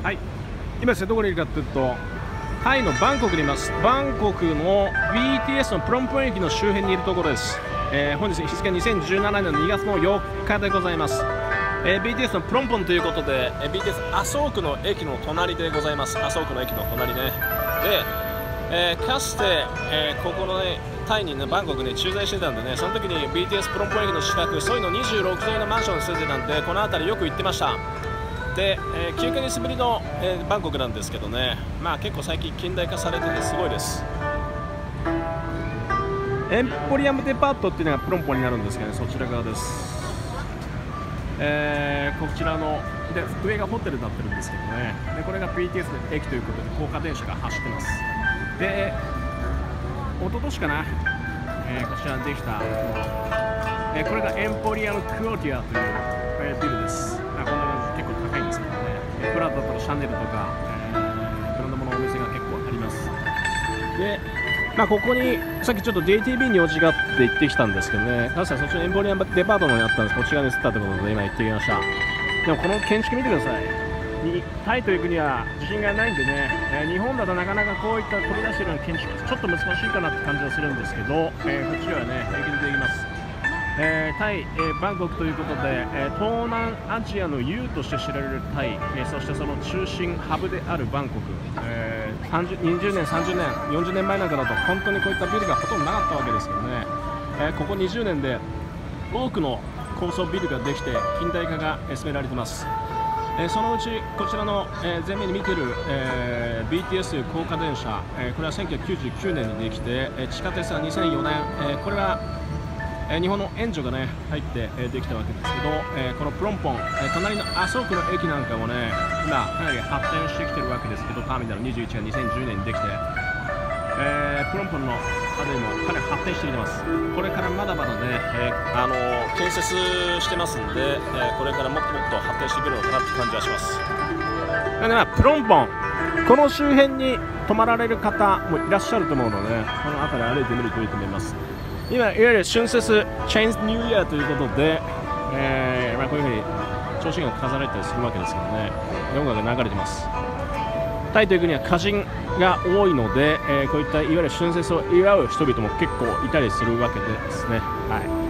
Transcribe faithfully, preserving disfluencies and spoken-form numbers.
はい、今ですねどこにいるかというとタイのバンコクにいます。バンコクの ビーティーエス のプロンポン駅の周辺にいるところです。えー、本日日付にせんじゅうななねんのにがつのよっかでございます。えー、ビーティーエス のプロンポンということで、えー、ビーティーエス 麻生区の駅の隣でございます。麻生区の駅の隣ね。で、えー、かつて、えー、ここのねタイにねバンコクに駐在してたんでね、その時に ビーティーエス プロンポン駅の近く、そういうのにじゅうろくぞいのマンションに住んでたんで、この辺りよく行ってました。で、えー、きゅうかげつぶりの、えー、バンコクなんですけどね、まあ結構最近近代化されててすごいです。エンポリアムデパートっていうのがプロンポンになるんですけどね、そちら側です。えー、こちらので上がホテルになってるんですけどね、でこれが ビーティーエス の駅ということで高架電車が走ってます。で、一昨年かな、えー、こちらにできた、えー、これがエンポリアムクオティアという、えー、ビルです。まあ、こんな感じ結構高いんですけどね、えー、プラダとかシャネルとか、えー、ブランド物のお店が結構あります。で、まあ、ここにさっきちょっと ジェイティービー に用事があって行ってきたんですけどね、かつてそっちのエンポリアムデパートのにあったんです。こっち側に移ったということで今行ってきました。でもこの建築見てください。タイという国は地震がないんでね、えー、日本だとなかなかこういった飛び出しているような建築ちょっと難しいかなって感じがするんですけど、えー、こっちはね平気でできます。えー、タイ、えー、バンコクということで、えー、東南アジアの雄として知られるタイ、えー、そしてその中心ハブであるバンコク、えー、にじゅうねんさんじゅうねんよんじゅうねんまえなんかだと本当にこういったビルがほとんどなかったわけですけどね、えー、ここにじゅうねんで多くの高層ビルができて近代化が進められています。えー、そのうちこちらの、えー、前面に見ている、えー、ビーティーエス という高架電車、えー、これはせんきゅうひゃくきゅうじゅうきゅうねんにできて、えー、地下鉄はにせんよねん、えー、これは、えー、日本の援助がね入って、えー、できたわけですけど、えー、このプロンポン、えー、隣の麻生区の駅なんかもね今かなり発展してきてるわけですけど、ターミナルにじゅういちがにせんじゅうねんにできて、えー、プロンポンのあたりもかなり発展してきてます。これからまだまだね、えー、あのー、建設してますんで、えー、これからもっともっと発展してくるのかなって感じはします。で、まあ、プロンポンこの周辺に泊まられる方もいらっしゃると思うので、ね、この辺り歩いてみるといいと思います。今いわゆる春節チェインズニューイヤーということで、えーまあ、こういうふうに調子が飾られたりするわけですけどね、音楽が流れてます。タイという国は歌人が多いので、えー、こういったいわゆる春節を祝う人々も結構いたりするわけですね。はい。